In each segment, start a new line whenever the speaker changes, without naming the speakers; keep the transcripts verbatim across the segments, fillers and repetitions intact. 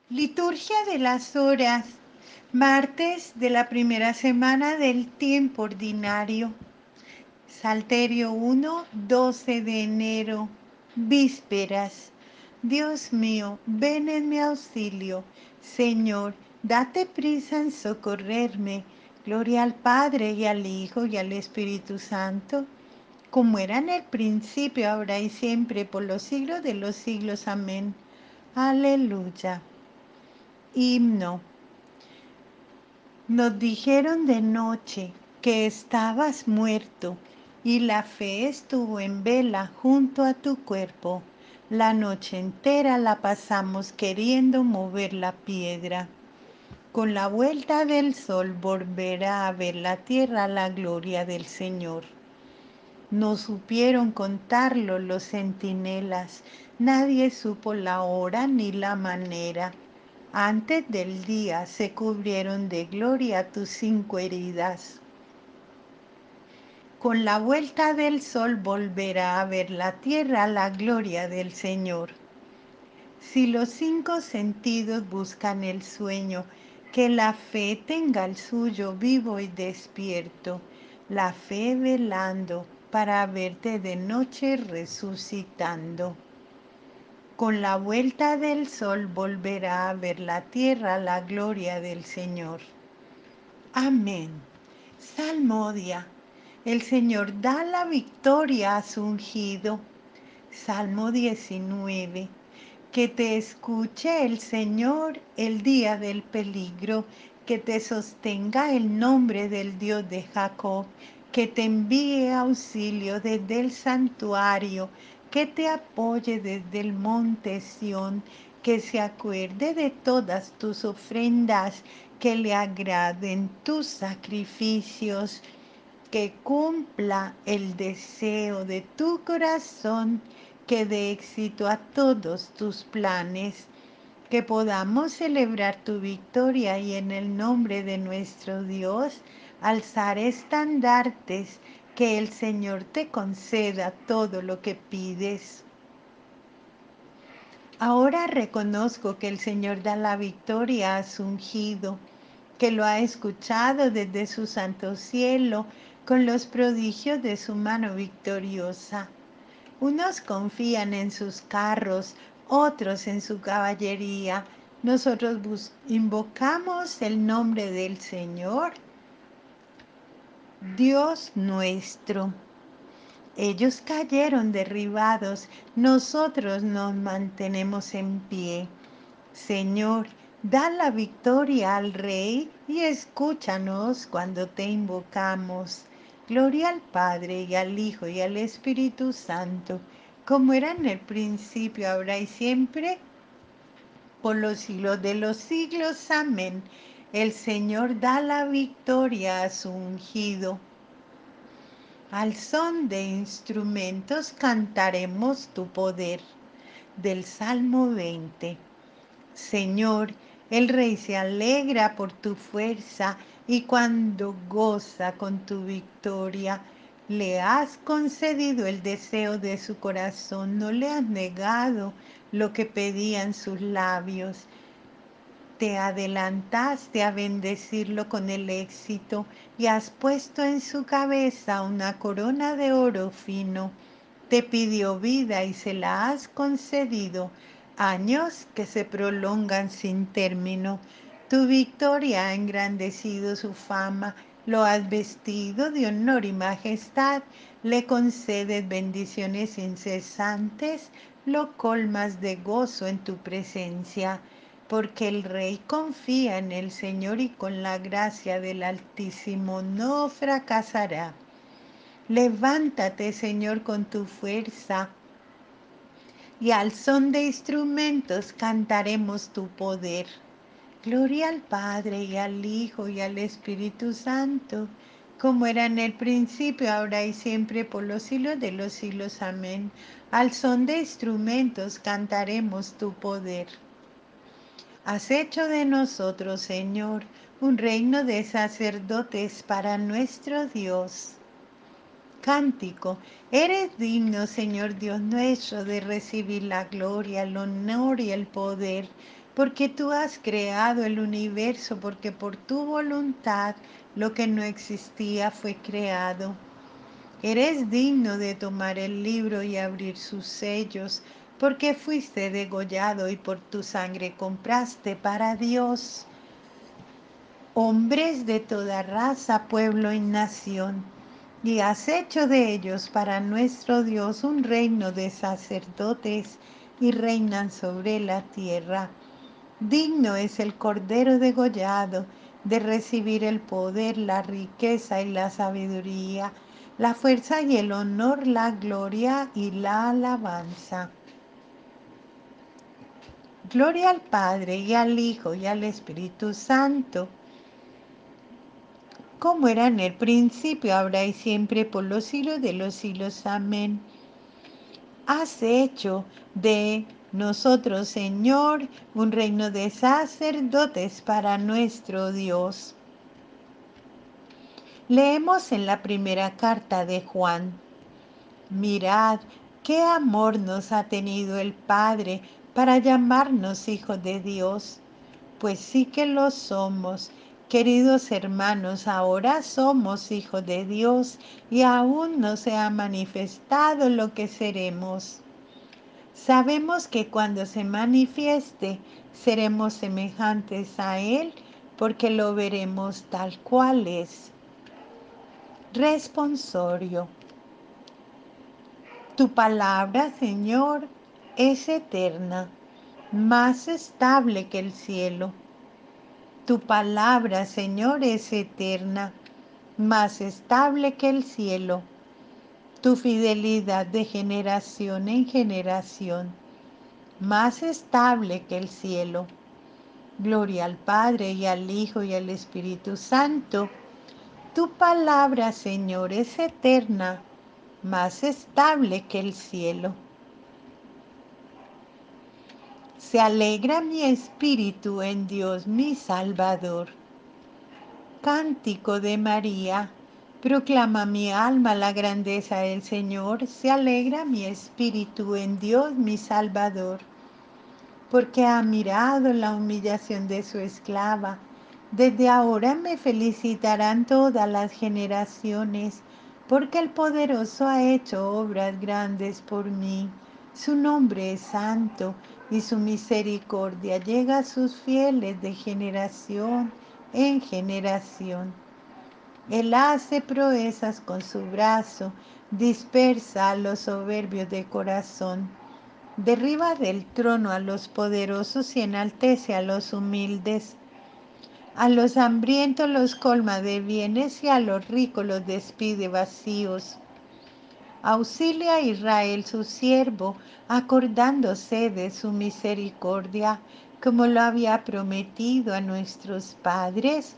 Liturgia de las Horas, martes de la primera semana del tiempo ordinario. Salterio uno, doce de enero, vísperas. Dios mío, ven en mi auxilio. Señor, date prisa en socorrerme. Gloria al Padre y al Hijo y al Espíritu Santo, como era en el principio, ahora y siempre, por los siglos de los siglos. Amén. Aleluya. Himno. Nos dijeron de noche que estabas muerto y la fe estuvo en vela junto a tu cuerpo. La noche entera la pasamos queriendo mover la piedra. Con la vuelta del sol volverá a ver la tierra la gloria del Señor. No supieron contarlo los centinelas, nadie supo la hora ni la manera. Antes del día se cubrieron de gloria tus cinco heridas. Con la vuelta del sol volverá a ver la tierra la gloria del Señor. Si los cinco sentidos buscan el sueño, que la fe tenga el suyo vivo y despierto, la fe velando para verte de noche resucitando. Con la vuelta del sol volverá a ver la tierra la gloria del Señor. Amén. Salmodia. El Señor da la victoria a su ungido. Salmo diecinueve. Que te escuche el Señor el día del peligro, que te sostenga el nombre del Dios de Jacob, que te envíe auxilio desde el santuario, que te apoye desde el monte Sión, que se acuerde de todas tus ofrendas, que le agraden tus sacrificios, que cumpla el deseo de tu corazón, que dé éxito a todos tus planes, que podamos celebrar tu victoria y en el nombre de nuestro Dios alzar estandartes, que el Señor te conceda todo lo que pides. Ahora reconozco que el Señor da la victoria a su ungido, que lo ha escuchado desde su santo cielo con los prodigios de su mano victoriosa. Unos confían en sus carros, otros en su caballería. Nosotros invocamos el nombre del Señor, Dios nuestro. Ellos cayeron derribados, nosotros nos mantenemos en pie. Señor, da la victoria al Rey y escúchanos cuando te invocamos. Gloria al Padre y al Hijo y al Espíritu Santo, como era en el principio, ahora y siempre, por los siglos de los siglos. Amén. El Señor da la victoria a su ungido. Al son de instrumentos cantaremos tu poder. Del Salmo veinte. Señor, el Rey se alegra por tu fuerza y cuando goza con tu victoria, le has concedido el deseo de su corazón, no le has negado lo que pedían sus labios. Te adelantaste a bendecirlo con el éxito y has puesto en su cabeza una corona de oro fino. Te pidió vida y se la has concedido, años que se prolongan sin término. Tu victoria ha engrandecido su fama, lo has vestido de honor y majestad, le concedes bendiciones incesantes, lo colmas de gozo en tu presencia, porque el Rey confía en el Señor y con la gracia del Altísimo no fracasará. Levántate, Señor, con tu fuerza, y al son de instrumentos cantaremos tu poder. Gloria al Padre y al Hijo y al Espíritu Santo, como era en el principio, ahora y siempre, por los siglos de los siglos. Amén. Al son de instrumentos cantaremos tu poder. Has hecho de nosotros, Señor, un reino de sacerdotes para nuestro Dios. Cántico. Eres digno, Señor Dios nuestro, de recibir la gloria, el honor y el poder, porque tú has creado el universo, porque por tu voluntad lo que no existía fue creado. Eres digno de tomar el libro y abrir sus sellos, porque fuiste degollado y por tu sangre compraste para Dios hombres de toda raza, pueblo y nación, y has hecho de ellos para nuestro Dios un reino de sacerdotes, y reinan sobre la tierra. Digno es el Cordero degollado de recibir el poder, la riqueza y la sabiduría, la fuerza y el honor, la gloria y la alabanza. Gloria al Padre y al Hijo y al Espíritu Santo, como era en el principio, ahora y siempre, por los siglos de los siglos. Amén. Has hecho de nosotros, Señor, un reino de sacerdotes para nuestro Dios. Leemos en la primera carta de Juan: mirad qué amor nos ha tenido el Padre para llamarnos hijos de Dios. Pues sí que lo somos. Queridos hermanos, ahora somos hijos de Dios y aún no se ha manifestado lo que seremos. Sabemos que cuando se manifieste seremos semejantes a Él, porque lo veremos tal cual es. Responsorio. Tu palabra, Señor, es eterna, más estable que el cielo. Tu palabra, Señor, es eterna, más estable que el cielo. Tu fidelidad de generación en generación, más estable que el cielo. Gloria al Padre y al Hijo y al Espíritu Santo. Tu palabra, Señor, es eterna, más estable que el cielo. Se alegra mi espíritu en Dios mi Salvador. Cántico de María. Proclama mi alma la grandeza del Señor. Se alegra mi espíritu en Dios mi Salvador, porque ha mirado la humillación de su esclava. Desde ahora me felicitarán todas las generaciones, porque el poderoso ha hecho obras grandes por mí. Su nombre es santo y su misericordia llega a sus fieles de generación en generación. Él hace proezas con su brazo, dispersa a los soberbios de corazón. Derriba del trono a los poderosos y enaltece a los humildes. A los hambrientos los colma de bienes y a los ricos los despide vacíos. Auxilia a Israel su siervo, acordándose de su misericordia, como lo había prometido a nuestros padres,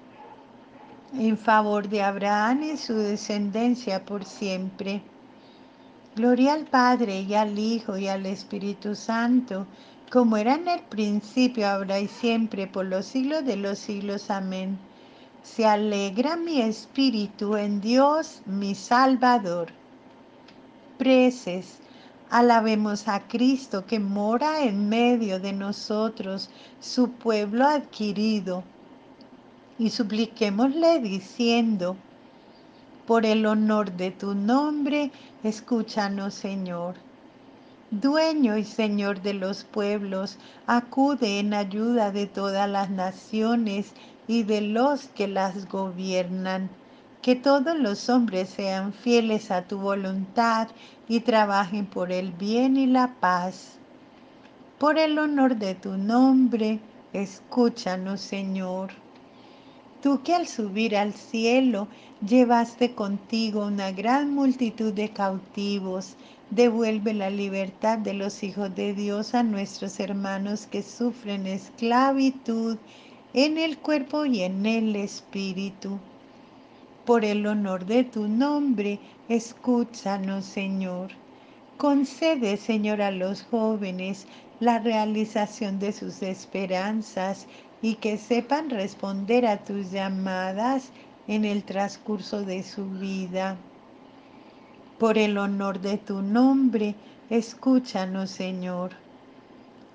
en favor de Abraham y su descendencia por siempre. Gloria al Padre y al Hijo y al Espíritu Santo, como era en el principio, ahora y siempre, por los siglos de los siglos. Amén. Se alegra mi espíritu en Dios, mi Salvador. Preces. Alabemos a Cristo que mora en medio de nosotros, su pueblo adquirido, y supliquémosle diciendo: por el honor de tu nombre, escúchanos, Señor. Dueño y Señor de los pueblos, acude en ayuda de todas las naciones y de los que las gobiernan. Que todos los hombres sean fieles a tu voluntad y trabajen por el bien y la paz. Por el honor de tu nombre, escúchanos, Señor. Tú que al subir al cielo llevaste contigo una gran multitud de cautivos, devuelve la libertad de los hijos de Dios a nuestros hermanos que sufren esclavitud en el cuerpo y en el espíritu. Por el honor de tu nombre, escúchanos, Señor. Concede, Señor, a los jóvenes la realización de sus esperanzas y que sepan responder a tus llamadas en el transcurso de su vida. Por el honor de tu nombre, escúchanos, Señor.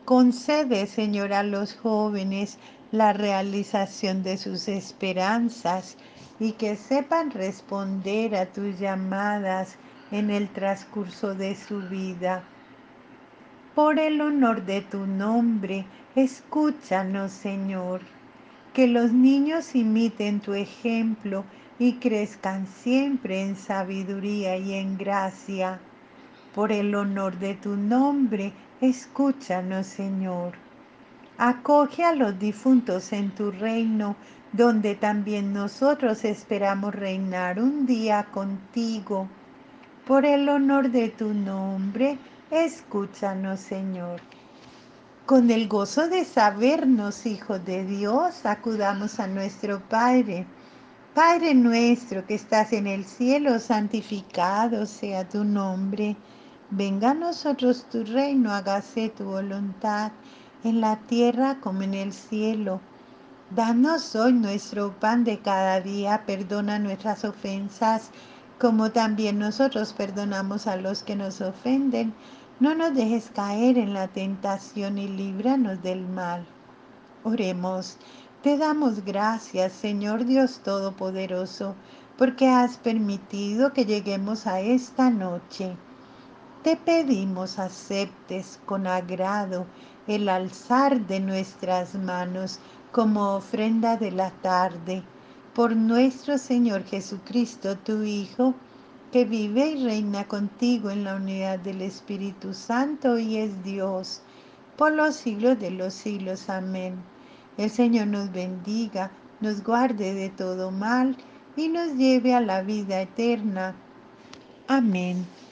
Concede, Señor, a los jóvenes la realización de sus esperanzas y que sepan responder a tus llamadas en el transcurso de su vida. Por el honor de tu nombre, escúchanos, Señor. Que los niños imiten tu ejemplo y crezcan siempre en sabiduría y en gracia. Por el honor de tu nombre, escúchanos, Señor. Acoge a los difuntos en tu reino, donde también nosotros esperamos reinar un día contigo. Por el honor de tu nombre, escúchanos, Señor. Con el gozo de sabernos hijos de Dios, acudamos a nuestro Padre. Padre nuestro que estás en el cielo, santificado sea tu nombre. Venga a nosotros tu reino, hágase tu voluntad, en la tierra como en el cielo. Danos hoy nuestro pan de cada día, perdona nuestras ofensas, como también nosotros perdonamos a los que nos ofenden. No nos dejes caer en la tentación y líbranos del mal. Oremos. Te damos gracias, Señor Dios Todopoderoso, porque has permitido que lleguemos a esta noche. Te pedimos aceptes con agrado el alzar de nuestras manos como ofrenda de la tarde por nuestro Señor Jesucristo, tu Hijo, que vive y reina contigo en la unidad del Espíritu Santo y es Dios por los siglos de los siglos. Amén. El Señor nos bendiga, nos guarde de todo mal y nos lleve a la vida eterna. Amén.